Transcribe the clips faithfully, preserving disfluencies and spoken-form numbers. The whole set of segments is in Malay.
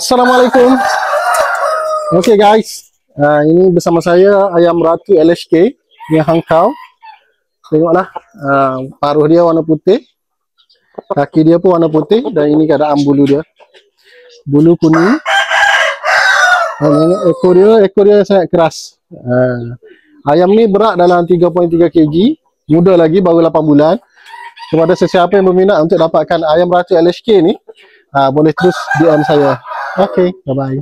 Assalamualaikum. Okay guys, uh, ini bersama saya ayam ratu L H K yang hangkau. Tengoklah, uh, paruh dia warna putih, kaki dia pun warna putih, dan ini keadaan bulu dia, bulu kuning. Dan ekor dia, ekor dia sangat keras. Uh, ayam ni berat dalam tiga koma tiga kilogram, muda lagi, baru lapan bulan. Kepada sesiapa yang berminat untuk dapatkan ayam ratu L H K ni, uh, boleh terus D M saya. Okay, bye-bye.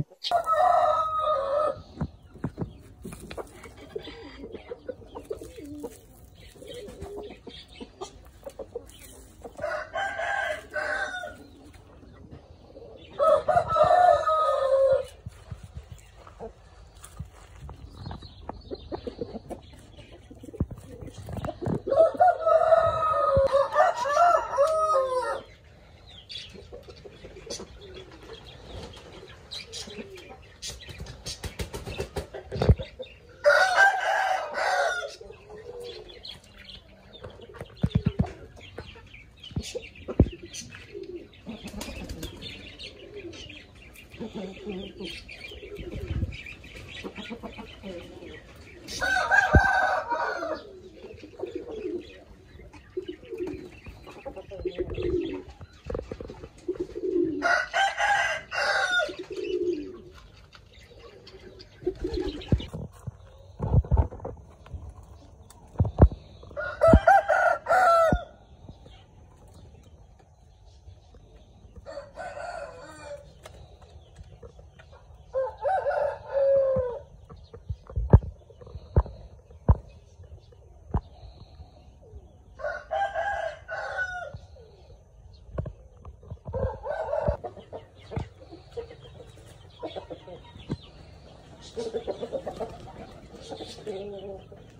Thank you.